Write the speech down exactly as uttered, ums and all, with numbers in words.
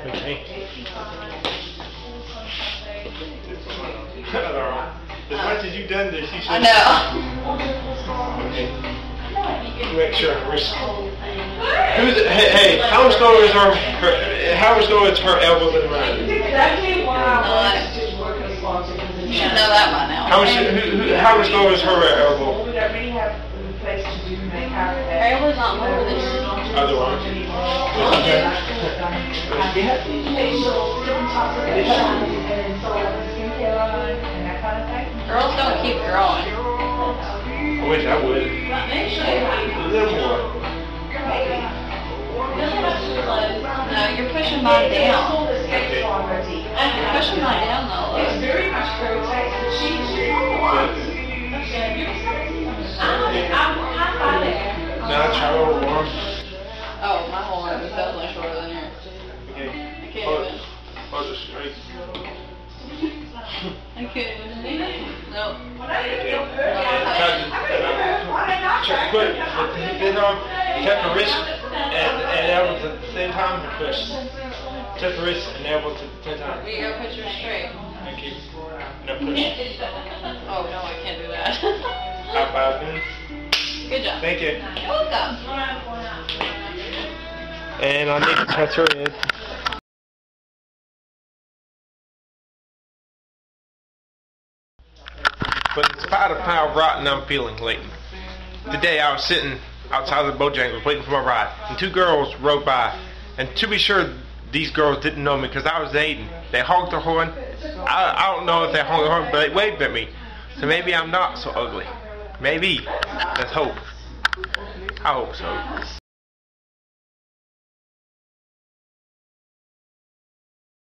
Okay. As much as you've done this, you should. I know. Okay. Make sure her wrist. Who's it? Hey, hey, how much lower is her, her? How much lower is her elbow than mine? Exactly why I wanted to work as long as you should know that by now. How much? Who, who, how much lower is her elbow? Her elbow's not lower than yours. Other one. Girls don't keep growing. I wish I would. A little more. No, you're pushing mine down. You're pushing mine down though. It's very much Now try a little more. Oh, my whole arm is definitely shorter than yours. Okay. I can't Hold, even. hold it straight. I can't even. No. Check, put this on, tap the wrist and, and elbow at the same time and push. Tap the wrist and elbow at the same time. You gotta put yours straight. Thank you. Now push. Oh no, I can't do that. High five minutes. Good job. Thank you. You're welcome. And I need to touch her head. But in spite of how rotten I'm feeling lately, today I was sitting outside of the Bojangles waiting for my ride, and two girls rode by. And to be sure, these girls didn't know me because I was Aiden. They honked their horn. I, I don't know if they honked their horn, but they waved at me. So maybe I'm not so ugly. Maybe. Let's hope. I hope so.